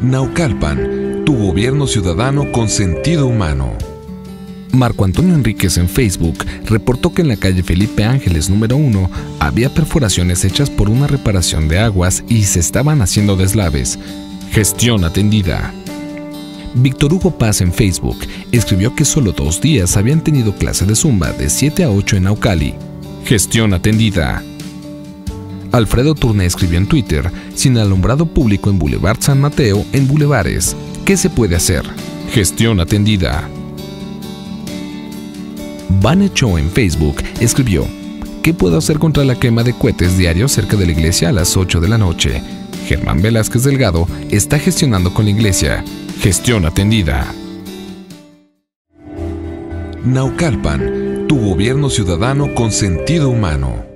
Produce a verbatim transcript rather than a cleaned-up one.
Naucalpan, tu gobierno ciudadano con sentido humano. Marco Antonio Enríquez en Facebook reportó que en la calle Felipe Ángeles número uno había perforaciones hechas por una reparación de aguas y se estaban haciendo deslaves. Gestión atendida. Víctor Hugo Paz en Facebook escribió que solo dos días habían tenido clase de zumba de siete a ocho en Naucali. Gestión atendida. Alfredo Turné escribió en Twitter: sin alumbrado público en Boulevard San Mateo en Bulevares, ¿qué se puede hacer? Gestión atendida. Vane Cho en Facebook escribió: ¿qué puedo hacer contra la quema de cohetes diarios cerca de la iglesia a las ocho de la noche? Germán Velázquez Delgado está gestionando con la iglesia. Gestión atendida. Naucalpan, tu gobierno ciudadano con sentido humano.